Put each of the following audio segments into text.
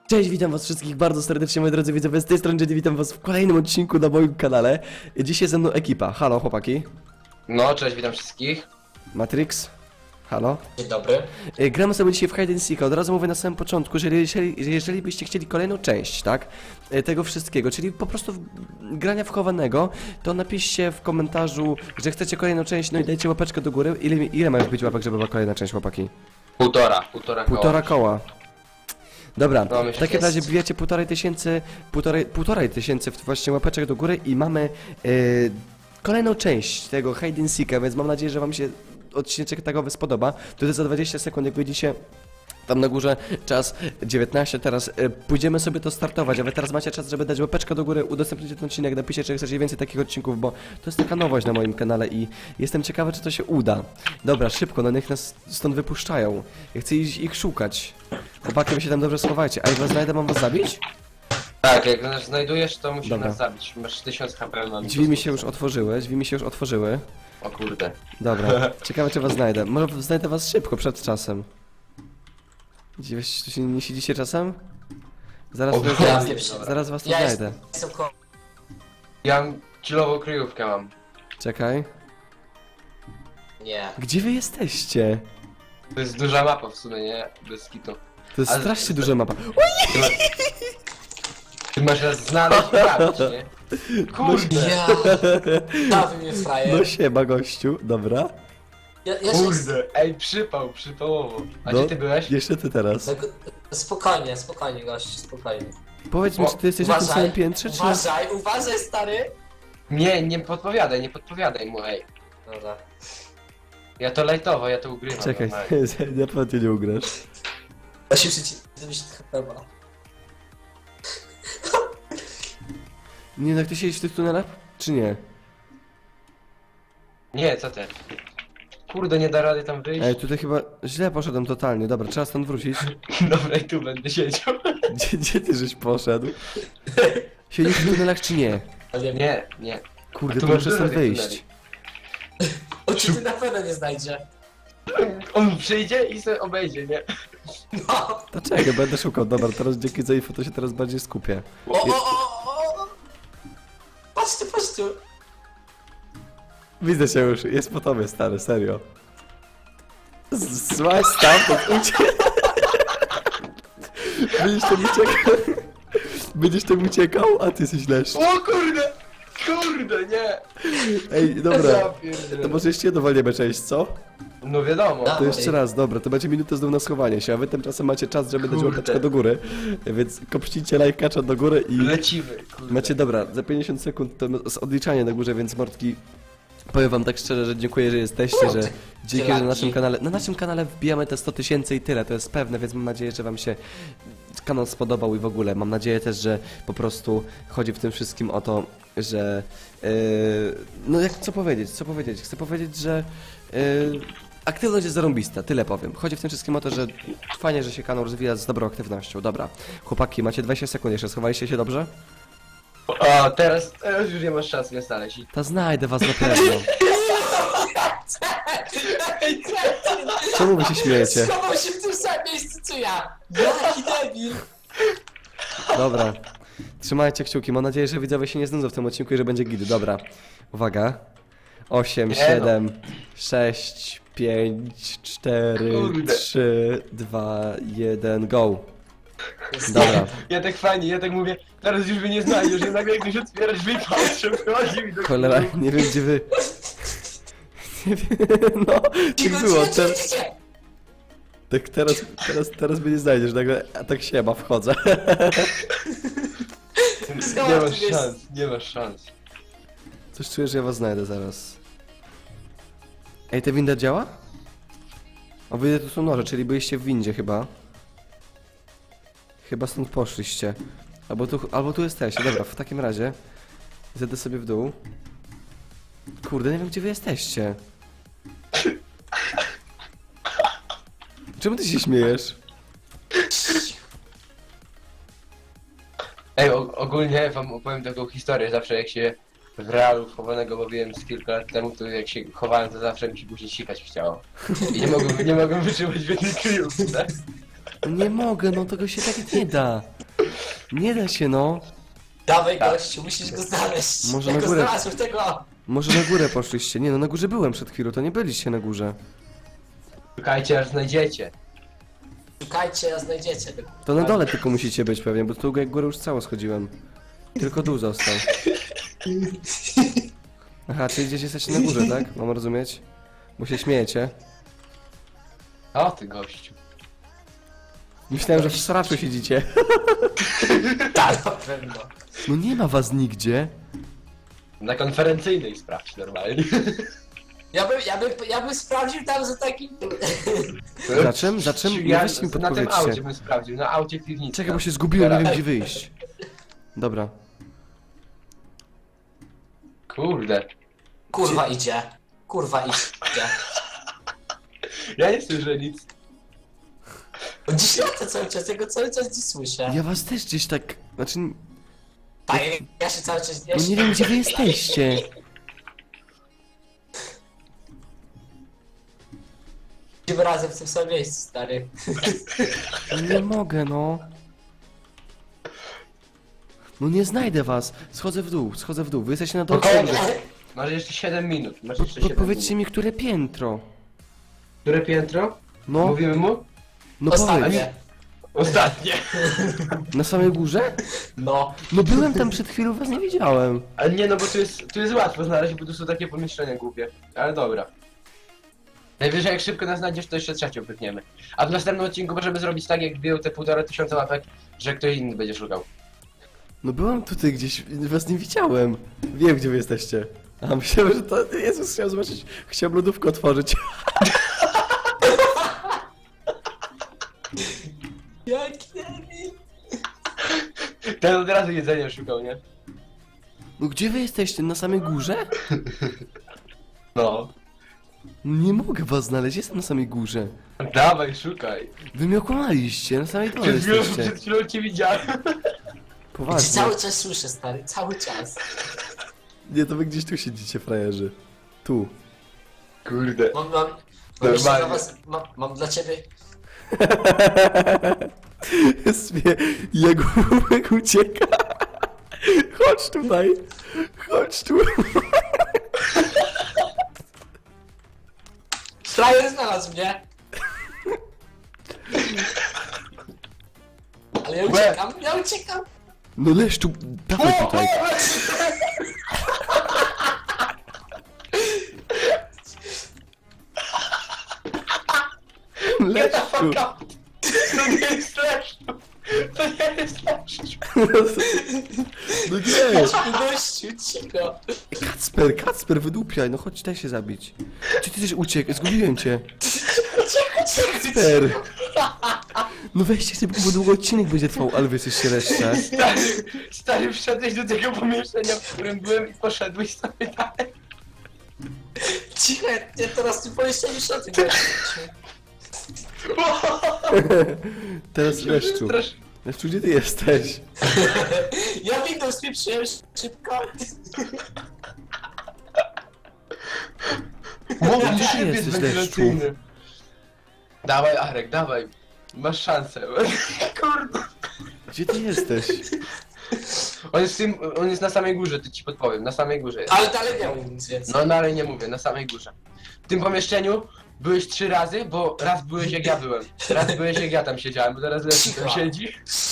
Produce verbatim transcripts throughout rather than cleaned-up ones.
Cześć, witam was wszystkich bardzo serdecznie, moi drodzy widzowie, z tej strony Jedi, witam was w kolejnym odcinku na moim kanale. Dzisiaj ze mną ekipa. Halo chłopaki. No, cześć, witam wszystkich. Matrix. Halo. Dzień dobry. E, Gramy sobie dzisiaj w Hide and Seeka. Od razu mówię na samym początku, że jeżeli, jeżeli byście chcieli kolejną część, tak, e, tego wszystkiego, czyli po prostu w, grania w chowanego, to napiszcie w komentarzu, że chcecie kolejną część, no i dajcie łapeczkę do góry. Ile, ile ma już być łapek, żeby była kolejna część, chłopaki? Półtora, półtora koła. Półtora koła. Dobra, No, w takim razie bijecie półtorej tysięcy, półtorej, półtorej tysięcy właśnie łapeczek do góry i mamy e, kolejną część tego Hide and Seeka, więc mam nadzieję, że wam się odcinek takowy spodoba. To jest za dwadzieścia sekund, jak widzicie tam na górze czas dziewiętnaście, teraz e, pójdziemy sobie to startować, a wy teraz macie czas, żeby dać łapeczkę do góry, udostępnić ten odcinek, napiszcie, czy chcecie więcej takich odcinków, bo to jest taka nowość na moim kanale i jestem ciekawy, czy to się uda. Dobra, szybko, no niech nas stąd wypuszczają. Ja chcę ich, ich szukać. Chłopaki, wy się tam dobrze schowajcie. A jak was znajdę, mam was zabić? Tak, jak nas znajdujesz, to musisz Dobra. nas zabić. Masz tysiąc H P na Drzwi mi się już otworzyły, drzwi mi się już otworzyły. O kurde. Dobra, ciekawe czy was znajdę. Może znajdę was szybko, przed czasem. Gdzie wy tu się nie siedzicie czasem? Zaraz, O, was, ja zaraz, pierdolę. zaraz was tu Ja znajdę. jestem ko... Ja mam chillową kryjówkę mam. Czekaj. Nie. Gdzie wy jesteście? To jest duża mapa w sumie, nie? Bez kitu. To jest Ale- strasznie duża mapa. Ty, ma... Ty masz nas znaleźć i zabić, nie? Kurde. Ja... Dawy mnie frajer. No siema gościu, dobra. Ja, ja się... Kurde. Ej, przypał, przypałowo. A No, gdzie ty byłeś? Jeszcze ty teraz. Tak, spokojnie, spokojnie gościu, spokojnie. Powiedz mi, O, czy ty jesteś na tym samym piętrze, czy na... uważaj, uważaj stary. Nie, nie podpowiadaj, nie podpowiadaj mu, ej. Dobra. Ja to lajtowo, ja to ugrywam. Czekaj, normalnie. na pewno nie ugrasz. Ja się przeciw... Żebyś chyba... Nie, no jak ty siedzisz w tych tunelach? Czy nie? Nie, co ty? Kurde, nie da rady tam wyjść. Ej, tutaj chyba źle poszedłem totalnie. Dobra, trzeba stąd wrócić. Dobra, i tu będę siedział. Gdzie, gdzie ty żeś poszedł? Siedzisz w tunelach czy nie? Nie, nie. Nie, nie. Kurde, A tu to masz muszę stąd dużo tych wyjść. Oczy ty na pewno nie znajdzie. On przyjdzie i sobie obejdzie, nie? No. Dlaczego? Będę szukał. Dobra, teraz dzięki za info to się teraz bardziej skupię. O, o, o, o. Patrz tu, patrz tu. Widzę cię już, jest po tobie, stary, serio. Złaź stamtąd, uciekaj. Będziesz tam uciekał. Będziesz tam uciekał, a ty jesteś leszcz. O kurde! Kurde, nie! Ej, dobra. Ja pierdzielę. To może jeszcze jedną walniemy część, co? No wiadomo. No. To jeszcze raz, dobra, to będzie minutę znów na schowanie się, a wy tymczasem macie czas, żeby dać Kurde. łapeczkę do góry. Więc kopcnijcie lajkacza do góry i... Lecimy, kurde. Macie, dobra, za pięćdziesiąt sekund to jest odliczanie na górze, więc mordki, powiem wam tak szczerze, że dziękuję, że jesteście, że dzięki, że na naszym kanale, na naszym kanale wbijamy te sto tysięcy i tyle, to jest pewne, więc mam nadzieję, że wam się kanał spodobał i w ogóle, mam nadzieję też, że po prostu chodzi w tym wszystkim o to, że, yy, no jak, co powiedzieć, co powiedzieć, chcę powiedzieć, że yy, aktywność jest zarąbista, tyle powiem. Chodzi w tym wszystkim o to, że fajnie, że się kanał rozwija z dobrą aktywnością, dobra. Chłopaki, macie dwadzieścia sekund jeszcze, schowaliście się dobrze? O, teraz, teraz już nie masz szans mnie znaleźć. To znajdę was na pewno. Czemu wy się śmiejecie? Schował się w tym samym miejscu co ja. Jaki debil. Dobra. Trzymajcie kciuki. Mam nadzieję, że widzowie się nie znudzą w tym odcinku i że będzie git. Dobra. Uwaga. osiem, Nie siedem, sześć, pięć, cztery, Kurde. trzy, dwa, jeden, go. Dobra. Ja tak fajnie, ja tak mówię, teraz już mnie nie znajdziesz, że nagle ktoś otwiera drzwi, patrzy, wchodzi i do Cholera, nie wiem gdzie wy... Nie wiem, no, tak było. Te, tak teraz, teraz, teraz mnie nie znajdziesz. Nagle, a tak siema, wchodzę. Nie masz szans, nie masz szans. Coś czuję, że ja was znajdę zaraz. Ej, ta winda działa? O, widzę, tu są noże, czyli byliście w windzie chyba. Chyba stąd poszliście. Albo tu, albo tu jesteście. Dobra, w takim razie zejdę sobie w dół. Kurde, nie wiem gdzie wy jesteście. Czemu ty się śmiejesz? Ej, o, ogólnie wam opowiem taką historię, zawsze jak się w realu chowanego bawiłem z kilka lat temu, to jak się chowałem, to zawsze mi się później sikać chciało. I nie mogłem, nie mogłem wytrzymać w jednej kryjówce. No nie mogę, no tego się tak nie da. Nie da się, no. Dawaj gościu, musisz go znaleźć. Może ja na go górę. znalazłem tego. Może na górę poszliście. Nie no, na górze byłem przed chwilą, to nie byliście na górze. Szukajcie, aż znajdziecie. Szukajcie, a znajdziecie tego. To na dole tylko musicie być pewnie, bo tu jak górę już cało schodziłem. Tylko dół został. Aha, czyli gdzieś jesteście na górze, tak? Mam rozumieć? Bo się śmiejecie. O ty gościu. Myślałem, że w sraczu siedzicie. Tak, na pewno. No nie ma was nigdzie. Na konferencyjnej sprawdź normalnie. Ja bym, ja bym, ja bym sprawdził tam za takim... Za czym? Za czym? No Ja weźcie mi na tym aucie podpowiedzcie. bym sprawdził, na aucie piwnicy. Czekaj, bo się zgubiłem, nie wiem gdzie wyjść. Dobra. Kurde. Kurwa idzie. Kurwa idzie. Ja nie słyszę nic. On dziś lata cały czas, ja go cały czas dziś słyszę. Ja was też gdzieś tak... Znaczy... Tak, ja się cały czas... Ja No się... nie wiem gdzie wy jesteście. Idziemy razem w tym samym miejscu, stary. Nie mogę, no. No nie znajdę was. Schodzę w dół, schodzę w dół. Wy jesteście na dole. Spokojnie. Masz jeszcze siedem minut. Masz jeszcze siedem Podpowiedzcie minut. mi, które piętro. Które piętro? No, Mówimy mu? no powiedz. Ostatnie. Ostatnie. Na samej górze? No. No byłem tam przed chwilą, was nie widziałem. Ale nie, no bo tu jest, tu jest łatwo znaleźć, bo tu są takie pomieszczenia głupie. Ale dobra. Najwyżej jak szybko nas znajdziesz, to jeszcze trzecią pykniemy. A w następnym odcinku możemy zrobić tak, jak biją te półtora tysiąca łapek, że ktoś inny będzie szukał. No byłem tutaj gdzieś, was nie widziałem. Wiem gdzie wy jesteście. A myślałem, że to... Jezus, chciałem zobaczyć, chciałem lodówkę otworzyć. Jak nie Ten od razu jedzenia szukał, nie? No gdzie wy jesteście? Na samej górze? No. Nie mogę was znaleźć, jestem na samej górze. Dawaj, szukaj. Wy mnie okłamaliście, na samej dole Przed chwilą, jesteście. przed chwilą cię widziałem. Poważnie. Cały czas słyszę, stary, cały czas. Nie, to wy gdzieś tu siedzicie, frajerzy. Tu. Kurde. Mam, mam, mam, jeszcze Normalnie. dla was, mam, mam dla ciebie... Jest mnie, Jagółek ucieka. Chodź tutaj. Chodź tu. Frajer znalazł mnie. Ale ja uciekam, ja uciekam. No leż tu, dawaj tutaj. Leż tu. To nie jest leszczu. To nie jest leszczu. No nie. Gościu, cicho. Kacper, Kacper, wydupiaj, no chodź, daj się zabić. Gdzie ty też uciekł? Zgubiłem cię. Kacper. No weźcie sobie, bo długo odcinek będzie trwał, ale wy jesteście resztę. Stary, stary, wszedłeś do tego pomieszczenia, w którym byłem i poszedłeś sobie dalej. Cicho, ja teraz tu pomieszczeniu szoty gościu. Teraz Leszczu. Strasz- Leszczu, gdzie ty jesteś? Ja windą spieprzyłem szybko. Mówię, Gdzie że ty jest jesteś, wentylacyjny. Dawaj, Arek, dawaj. Masz szansę. Kurde. Gdzie ty jesteś? On jest, w tym, on jest na samej górze, to ci podpowiem. Na samej górze jest. Ale dalej nie mów nic więcej. No, no ale nie mówię, na samej górze. W tym pomieszczeniu byłeś trzy razy, bo raz byłeś jak ja byłem. Raz byłeś jak ja tam siedziałem, bo teraz Leszek tam Cicho. siedzi.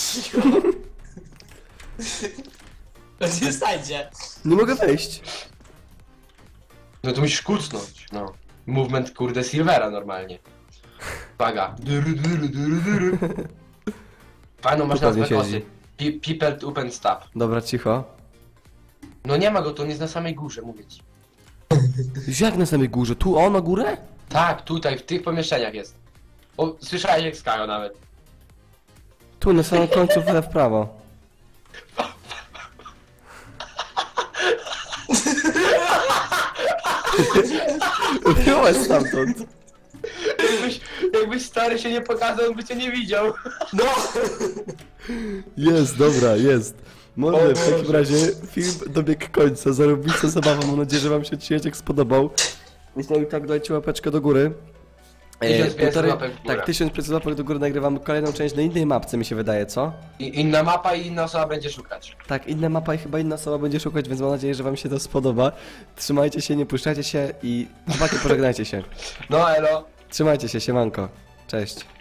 On nie znajdzie. Nie mogę wejść. No to musisz kucnąć, no. Movement, kurde, Silvera normalnie. Uwaga. Dyry, dyry, dyry, dyry. Fajną masz Tu pewnie nazwę siedzi. kosy. Pi- People open stop. Dobra, cicho. No nie ma go, to on jest na samej górze, mówię ci. Jak na samej górze? Tu o, na górę? Tak, tutaj, w tych pomieszczeniach jest. O, słyszałeś jak skają nawet. Tu, na samym końcu w prawo. Byłaś stamtąd. Jakbyś, jakbyś stary się nie pokazał, on by cię nie widział. No! Jest, dobra, jest. Może O w takim Boże. razie film dobiegł końca. Zarobista zabawa. Mam nadzieję, że wam się odcinek spodobał. Jeśli tak, dajcie łapeczkę do góry. Tysiąc pięćset półtorej- łapek w górę. Tak, tysiąc pięćset łapek do góry nagrywamy kolejną część na innej mapce, mi się wydaje, co? I, inna mapa i inna osoba będzie szukać. Tak, inna mapa i chyba inna osoba będzie szukać, więc mam nadzieję, że wam się to spodoba. Trzymajcie się, nie puszczajcie się i chłopaki, pożegnajcie się. No elo. Trzymajcie się, siemanko. Cześć.